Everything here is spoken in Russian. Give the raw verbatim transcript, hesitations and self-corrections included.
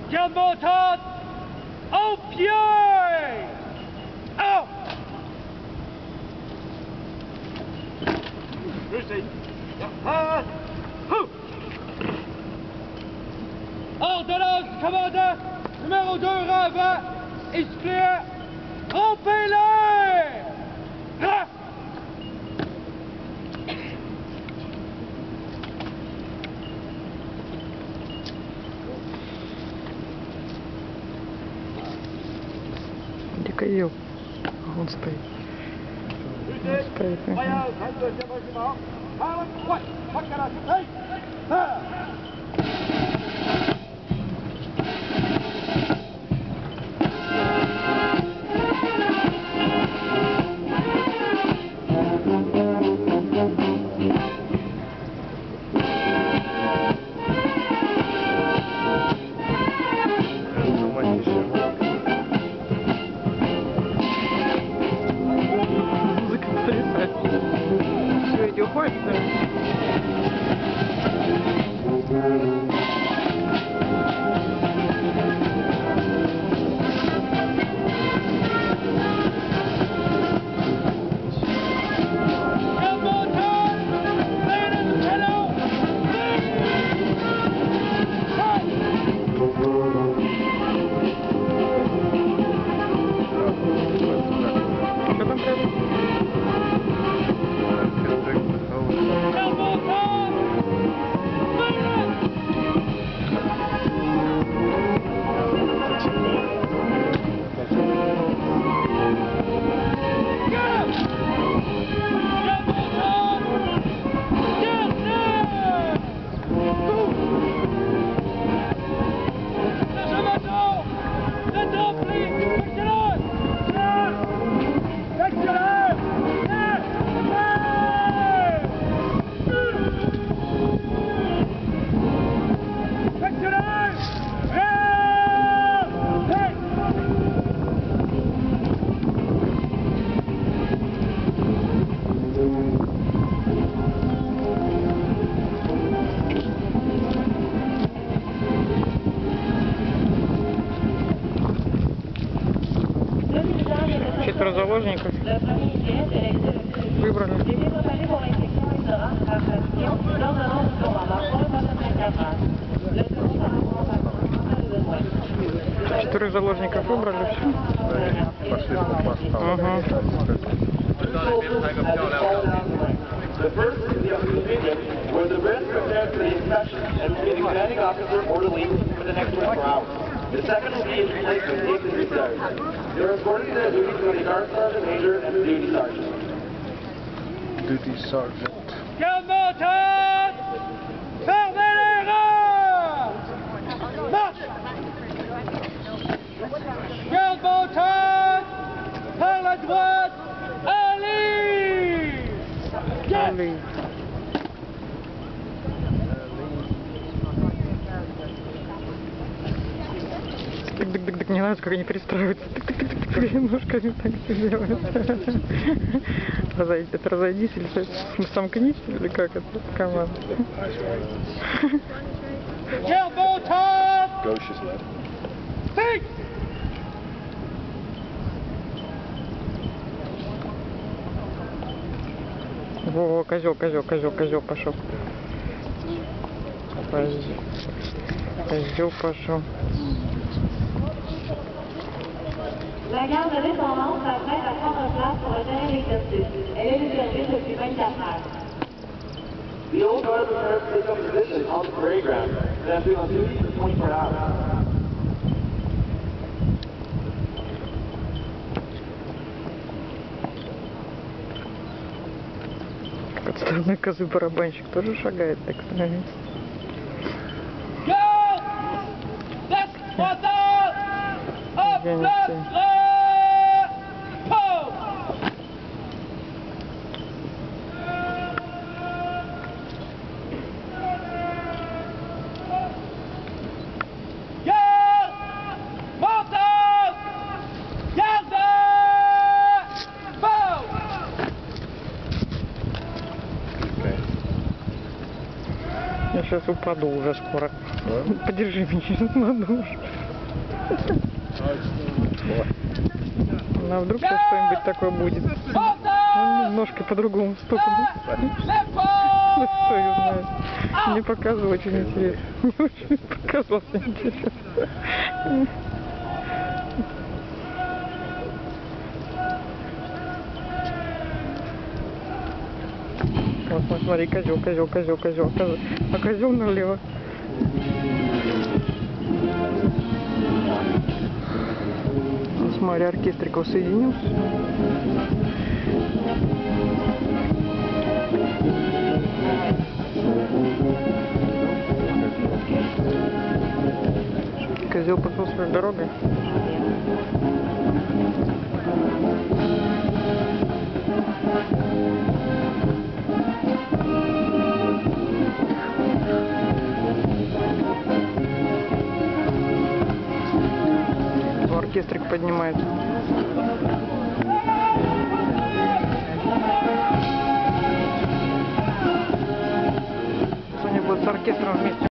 Garde montante, au pied. Out. Lucy. Ah. Ordonnance, commandant, numéro deux, Rava, is clear. Rompez-les. Ah. Козел. Он стоит. Он стоит. Все, иди уходит, что ли? Четверо заложников выбрали. Четверых заложников выбрали, все. Пошли по постам. Ага. The first is the opportunity where the best prepared for the inspection and will be the commanding officer orderly for the next twenty-four hours. The second will be in replacement tape and restart. They're reporting to their duties by the guard sergeant major and the duty sergeant. Duty sergeant. Garde montante, fermez les rangs. Marche. Garde montante, par la droite, allez. Allez. Тык-тык-тык-тык, не знаю, как они перестраиваются. Тык-тык-тык-тык, ножками так все делают. Разойдись, это разойдись или сомкнись, или как это команда? Garde montante. Go, she said. Think. Во, козел, козел, козел, козел пошел. Козел пошел. La gare de descendance s'apprête à prendre place pour le terrain d'exercice. Elle est réservée depuis vingt-quatre heures. The old guard prepares to take up position on the parade ground. They have been on duty for twenty-four hours. Подставной козы барабанщик тоже шагает, так сказать. Garde. Laisse montante. Hop, Я не place, знаю. repos. Garde montante. Garde. Pause. Okay. Я сейчас сейчас упаду уже скоро. Подержи меня, сейчас надо уже. Ну, а вдруг сейчас что-нибудь такое будет? Ну, немножко по-другому стопану. Ну, кто ее знает. Мне показывал очень интересно. Мне очень показалось интересно. Вот, вот, смотри, козел, козел, козел, козел, козел. А козел налево. Вот, смотри, оркестриков соединился. Козел пошел своей дорогой. Оркестрик поднимается. Сегодня будет с оркестром вместе.